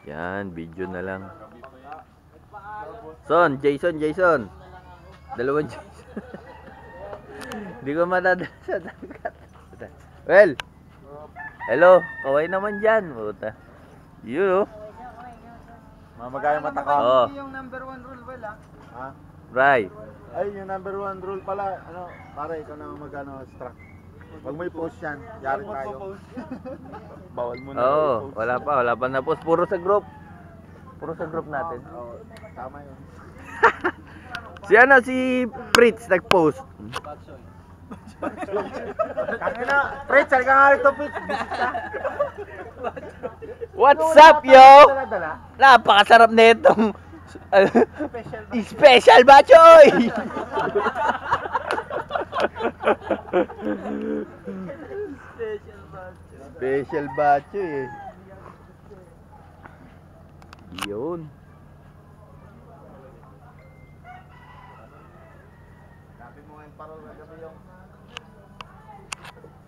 Yan, video na lang. Jason. Dalawang Jason. Hindi ko matadala sa dagat. Well, hello, kaway naman dyan. Puta. You. Mamagay mata ko. Oh. Yung number 1 rule wala. Ha? Right. Ay, yung number 1 rule pala, pare, ikaw na mag-struck. Pag may post yan, yari tayo. Bawal mo na. Oo, wala pa na post. Puro sa group natin. Oo, tama yun. Si Fritz nag-post. Kakina, Fritz, sali ka nga rito, Fritz. Visit ka. What's up, yo? Napakasarap na itong special bachoy! Special bachoy eh. Yun. Sabi mo ngayon parol na gabi yung